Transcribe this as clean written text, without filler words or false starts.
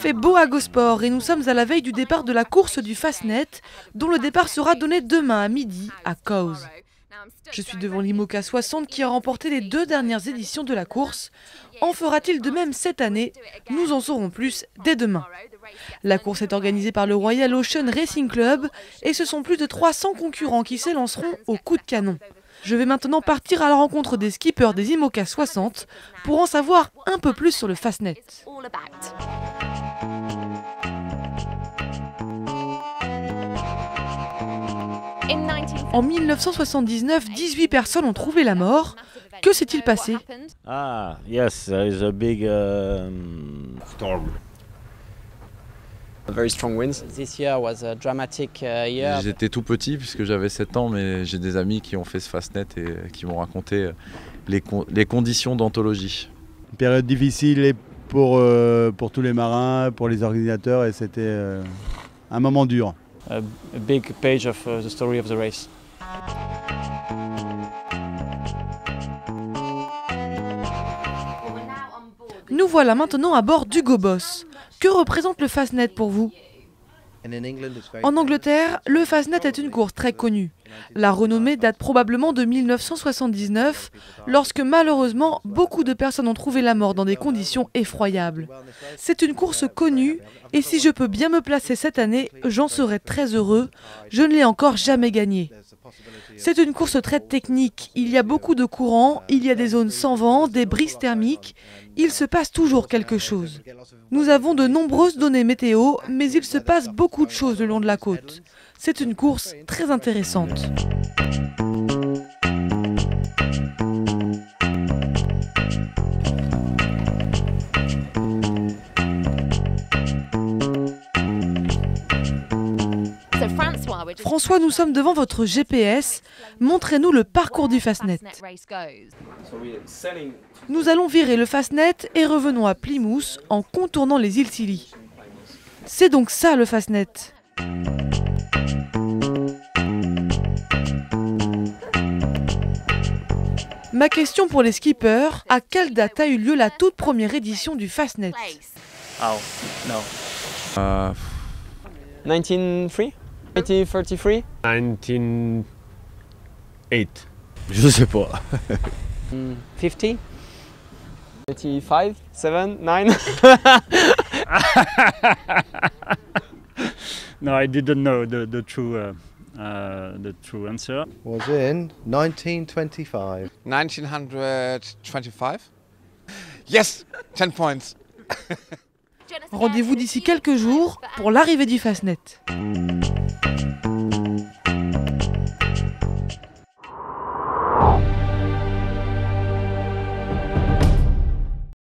fait beau à Gosport et nous sommes à la veille du départ de la course du Fastnet, dont le départ sera donné demain à midi à Cowes. Je suis devant l'IMOCA 60 qui a remporté les 2 dernières éditions de la course. En fera-t-il de même cette année? Nous en saurons plus dès demain. La course est organisée par le Royal Ocean Racing Club et ce sont plus de 300 concurrents qui s'élanceront au coup de canon. Je vais maintenant partir à la rencontre des skippers des IMOCA 60 pour en savoir un peu plus sur le Fastnet. En 1979, 18 personnes ont trouvé la mort. Que s'est-il passé? Ah, yes, there is a big storm. Very strong winds. This year was a dramatic year. J'étais tout petit puisque j'avais 7 ans, mais j'ai des amis qui ont fait ce Fastnet et qui m'ont raconté les conditions d'anthologie. Une période difficile pour tous les marins, pour les organisateurs, et c'était un moment dur. A big page of the story of the race. Nous voilà maintenant à bord d'Hugo Boss. Que représente le Fastnet pour vous? En Angleterre, le Fastnet est une course très connue. La renommée date probablement de 1979, lorsque malheureusement beaucoup de personnes ont trouvé la mort dans des conditions effroyables. C'est une course connue et si je peux bien me placer cette année, j'en serai très heureux. Je ne l'ai encore jamais gagnée. C'est une course très technique, il y a beaucoup de courants, il y a des zones sans vent, des brises thermiques, il se passe toujours quelque chose. Nous avons de nombreuses données météo, mais il se passe beaucoup de choses le long de la côte. C'est une course très intéressante. François, nous sommes devant votre GPS. Montrez-nous le parcours du Fastnet. Nous allons virer le Fastnet et revenons à Plymouth en contournant les îles Scilly. C'est donc ça le Fastnet. Ma question pour les skippers, à quelle date a eu lieu la toute première édition du Fastnet? Oh, no. 1903? 1933? 1908. Je sais pas. 50? 35? 7? 9? No, I didn't know the true answer. Was in 1925. 1925? Yes, 10 points. Rendez-vous d'ici quelques jours pour l'arrivée du Fastnet.